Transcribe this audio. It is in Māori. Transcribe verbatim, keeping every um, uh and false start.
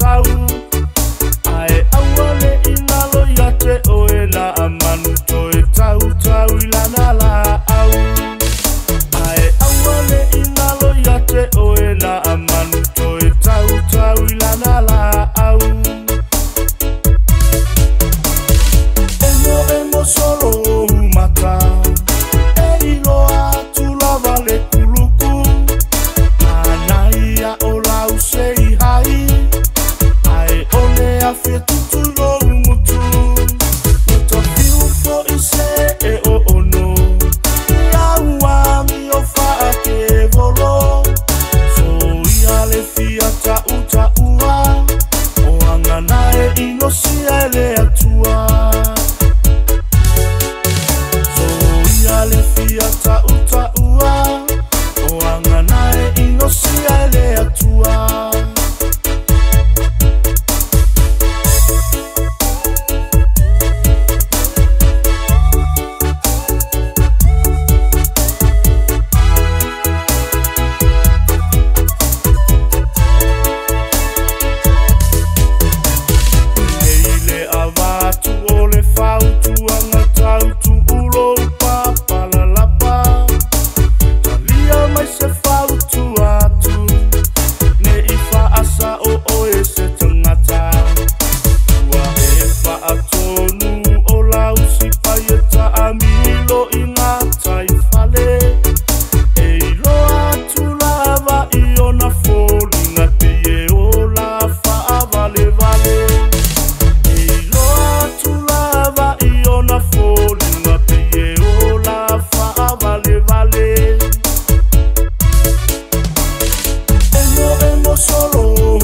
tau Ae awale inalo yate oe na amanu toe tau tau ilana la au Ae awale inalo yate oe na amanu toe tau tau ilana la au Emo emo solo mata E iloa tula vale kuluku Anaia o lau sei hai Ae one a fia tutu lo mutu Muta fiu fo i se e o ono Iaua mi o faa ke volo So ia le fia ta uta ua O angana e ino sia ele atua So ia le fia ta uta ua O angana e ino sia ele atua Solo